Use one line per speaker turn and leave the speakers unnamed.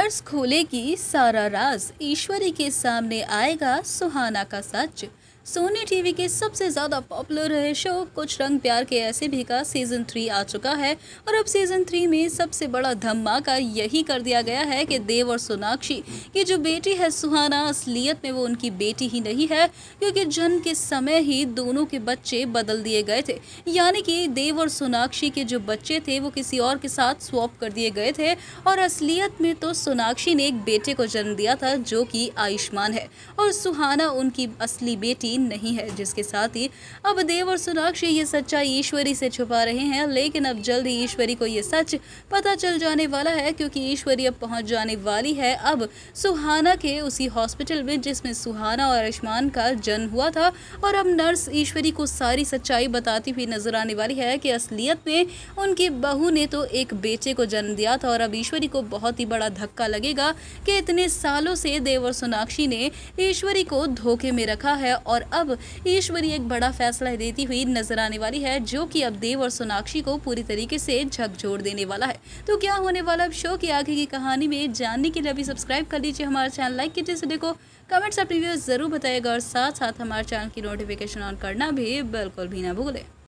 Nurse खोलेगी सारा राज, ईश्वरी के सामने आएगा सुहाना का सच। सोनी टीवी के सबसे ज़्यादा पॉपुलर रहे शो कुछ रंग प्यार के ऐसे भी का सीज़न 3 आ चुका है और अब सीज़न 3 में सबसे बड़ा धमाका यही कर दिया गया है कि देव और सोनाक्षी की जो बेटी है सुहाना, असलियत में वो उनकी बेटी ही नहीं है, क्योंकि जन्म के समय ही दोनों के बच्चे बदल दिए गए थे। यानी कि देव और सोनाक्षी के जो बच्चे थे वो किसी और के साथ स्वैप कर दिए गए थे और असलियत में तो सोनाक्षी ने एक बेटे को जन्म दिया था जो कि आयुष्मान है और सुहाना उनकी असली बेटी नहीं है, जिसके साथ ही अब देव और सोनाक्षी ये सच्चाई ईश्वरी से छुपा रहे हैं। लेकिन अब जल्द ही ईश्वरी को ये सच पता चल जाने वाला है, क्योंकि ईश्वरी अब पहुंच जाने वाली है अब सुहाना के उसी हॉस्पिटल में जिसमें सुहाना और आयुष्मान का जन्म हुआ था। और अब नर्स ईश्वरी को सारी सच्चाई बताती हुई नजर आने वाली है कि असलियत में उनकी बहू ने तो एक बेटे को जन्म दिया था। और अब ईश्वरी को बहुत ही बड़ा धक्का लगेगा कि इतने सालों से देव और सोनाक्षी ने ईश्वरी को धोखे में रखा है और अब ईश्वरी एक बड़ा फैसला देती हुई नजर आने वाली है, जो कि अब देव और सोनाक्षी को पूरी तरीके से झकझोर देने वाला है। तो क्या होने वाला अब शो की आगे की कहानी में जानने के लिए अभी सब्सक्राइब कर लीजिए हमारा चैनल, लाइक कीजिए इस वीडियो को, कमेंट्स अपनी व्यूज जरूर बताइएगा और साथ साथ हमारे चैनल की नोटिफिकेशन ऑन करना भी बिल्कुल भी ना भूलें।